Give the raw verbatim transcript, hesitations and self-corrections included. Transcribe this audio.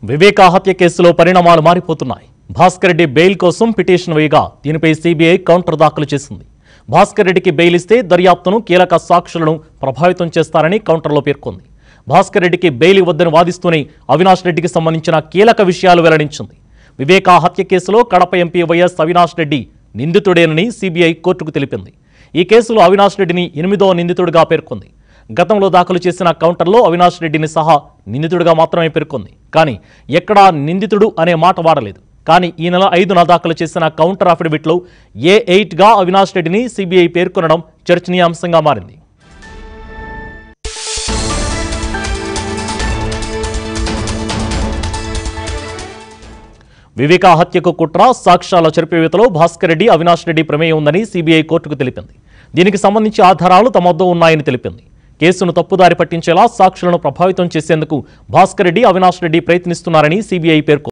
వివేకా హత్య కేసులో పరిణామాలు మారిపోతున్నాయి. భాస్కర్ రెడ్డి బెయిల్ కోసం పిటిషన్ వేయగా దీనిపై సీబీఐ కౌంటర్ దాఖలు చేసింది. భాస్కర్ రెడ్డికి బెయిల్ ఇస్తే దర్యాప్తును కీలక సాక్షులను ప్రభావితం చేస్తారని కౌంటర్లో పేర్కొంది. భాస్కర్ రెడ్డికి బెయిల్ ఇవ్వద్దని వాదిస్తూనే అవినాష్ రెడ్డికి సంబంధించిన కీలక విషయాలు వెల్లడించింది. వివేకా హత్య కేసులో కడప ఎంపీ వైఎస్ అవినాష్ రెడ్డి నిందితుడేనని సీబీఐ కోర్టుకు తెలిపింది. ఈ కేసులో అవినాష్ రెడ్డిని ఎనిమిదో నిందితుడిగా పేర్కొంది. గతంలో దాఖలు చేసిన కౌంటర్లో అవినాష్ రెడ్డిని సహా నిందితుడిగా మాత్రమే పేర్కొంది. కానీ ఎక్కడా నిందితుడు అనే మాట వాడలేదు. కానీ ఈ నెల ఐదున దాఖలు చేసిన కౌంటర్ అఫిడవిట్లో ఏ ఎయిట్గా అవినాష్ రెడ్డిని సీబీఐ పేర్కొనడం చర్చనీయాంశంగా మారింది. వివేకా హత్యకు కుట్ర, సాక్ష్యాల చెరిపివేతలో భాస్కర్ రెడ్డి, అవినాష్ రెడ్డి ప్రమేయం ఉందని సీబీఐ కోర్టుకు తెలిపింది. దీనికి సంబంధించి ఆధారాలు తమ వద్ద ఉన్నాయని తెలిపింది. కేసును తప్పుదారి పట్టించేలా సాక్షులను ప్రభావితం చేసేందుకు భాస్కర్ రెడ్డి, అవినాష్ రెడ్డి ప్రయత్నిస్తున్నారని సీబీఐ పేర్కొంది.